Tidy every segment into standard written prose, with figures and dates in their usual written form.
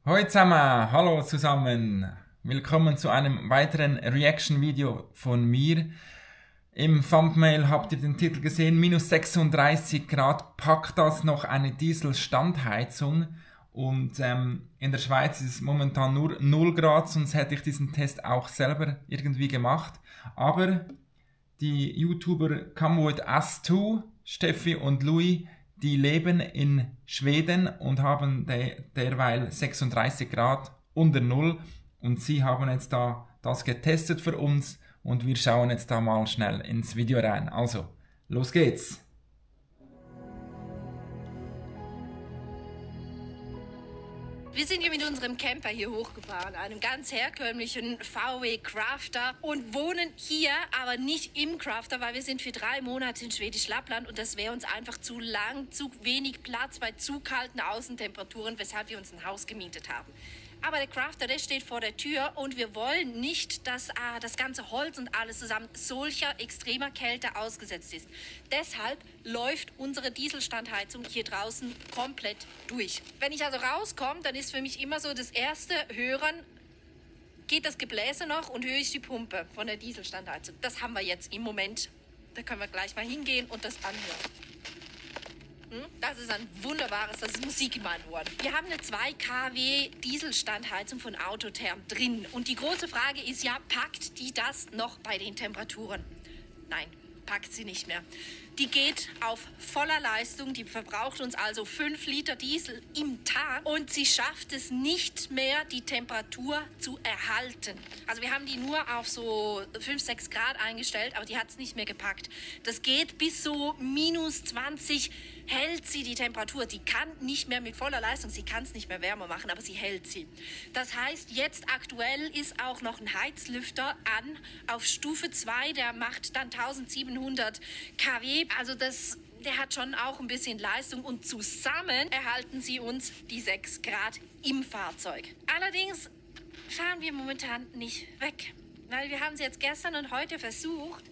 Hallo zusammen, hallo zusammen. Willkommen zu einem weiteren Reaction-Video von mir. Im Thumbnail habt ihr den Titel gesehen, minus 36 Grad, packt das noch eine Diesel-Standheizung. Und in der Schweiz ist es momentan nur 0 Grad, sonst hätte ich diesen Test auch selber irgendwie gemacht. Aber die YouTuber Come With Us Too, Steffi und Louis, die leben in Schweden und haben derweil 36 Grad unter Null. Und sie haben jetzt da das getestet für uns und wir schauen jetzt da mal schnell ins Video rein. Also, los geht's! Wir sind hier mit unserem Camper hier hochgefahren, einem ganz herkömmlichen VW Crafter, und wohnen hier, aber nicht im Crafter, weil wir sind für 3 Monate in Schwedisch Lappland und das wäre uns einfach zu lang, zu wenig Platz bei zu kalten Außentemperaturen, weshalb wir uns ein Haus gemietet haben. Aber der Crafter, der steht vor der Tür und wir wollen nicht, dass das ganze Holz und alles zusammen solcher extremer Kälte ausgesetzt ist. Deshalb läuft unsere Dieselstandheizung hier draußen komplett durch. Wenn ich also rauskomme, dann ist für mich immer so das erste Hören, geht das Gebläse noch und höre ich die Pumpe von der Dieselstandheizung. Das haben wir jetzt im Moment. Da können wir gleich mal hingehen und das anhören. Das ist ein wunderbares, das ist Musik in meinen Ohren. Wir haben eine 2 kW Dieselstandheizung von Autotherm drin. Und die große Frage ist ja, packt die das noch bei den Temperaturen? Nein, packt sie nicht mehr. Die geht auf voller Leistung, die verbraucht uns also 5 Liter Diesel im Tag und sie schafft es nicht mehr, die Temperatur zu erhalten. Also wir haben die nur auf so 5, 6 Grad eingestellt, aber die hat es nicht mehr gepackt. Das geht bis so minus 20, hält sie die Temperatur. Sie kann nicht mehr mit voller Leistung, sie kann es nicht mehr wärmer machen, aber sie hält sie. Das heißt, jetzt aktuell ist auch noch ein Heizlüfter an auf Stufe 2, der macht dann 1700 kW. Also der hat schon auch ein bisschen Leistung und zusammen erhalten sie uns die 6 Grad im Fahrzeug. Allerdings fahren wir momentan nicht weg, weil wir haben sie jetzt gestern und heute versucht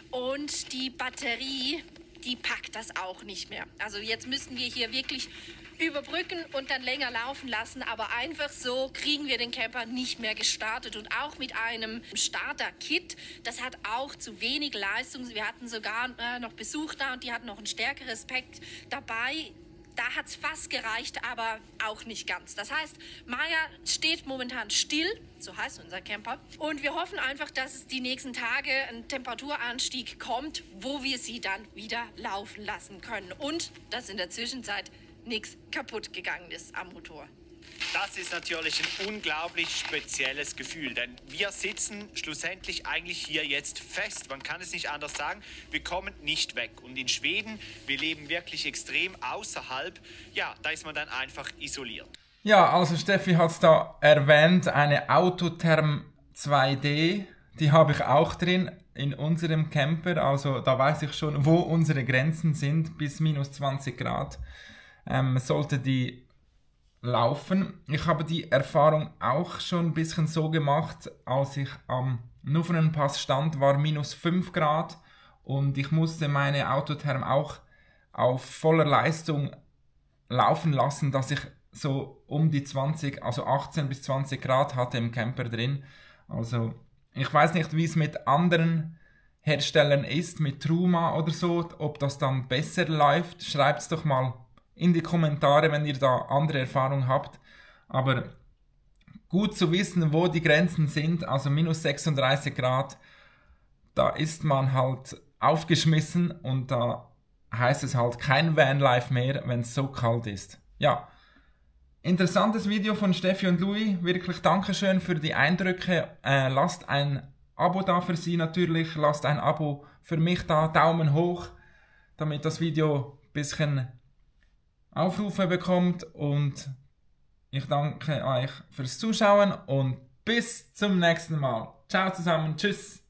und die Batterie, die packt das auch nicht mehr. Also jetzt müssen wir hier wirklich überbrücken und dann länger laufen lassen, aber einfach so kriegen wir den Camper nicht mehr gestartet. Und auch mit einem Starter-Kit, das hat auch zu wenig Leistung. Wir hatten sogar noch Besuch da und die hatten noch ein stärkeres Pack dabei. Da hat es fast gereicht, aber auch nicht ganz. Das heißt, Maya steht momentan still, so heißt unser Camper. Und wir hoffen einfach, dass es die nächsten Tage ein Temperaturanstieg kommt, wo wir sie dann wieder laufen lassen können. Und dass in der Zwischenzeit nichts kaputt gegangen ist am Motor. Das ist natürlich ein unglaublich spezielles Gefühl, denn wir sitzen schlussendlich eigentlich hier jetzt fest. Man kann es nicht anders sagen, wir kommen nicht weg. Und in Schweden, wir leben wirklich extrem außerhalb, ja, da ist man dann einfach isoliert. Ja, also Steffi hat es da erwähnt, eine Autotherm 2D, die habe ich auch drin in unserem Camper. Also da weiß ich schon, wo unsere Grenzen sind, bis minus 20 Grad. Sollte die laufen. Ich habe die Erfahrung auch schon ein bisschen so gemacht, als ich am Nuvernenpass stand, war minus 5 Grad und ich musste meine Autotherm auch auf voller Leistung laufen lassen, dass ich so um die 20, also 18 bis 20 Grad hatte im Camper drin. Also ich weiß nicht, wie es mit anderen Herstellern ist, mit Truma oder so, ob das dann besser läuft. Schreibt es doch mal in die Kommentare, wenn ihr da andere Erfahrungen habt. Aber gut zu wissen, wo die Grenzen sind, also minus 36 Grad, da ist man halt aufgeschmissen und da heißt es halt kein Vanlife mehr, wenn es so kalt ist. Ja, interessantes Video von Steffi und Louis, wirklich Dankeschön für die Eindrücke. Lasst ein Abo da für sie natürlich, lasst ein Abo für mich da, Daumen hoch, damit das Video ein bisschen Aufrufe bekommt, und ich danke euch fürs Zuschauen und bis zum nächsten Mal. Ciao zusammen, tschüss!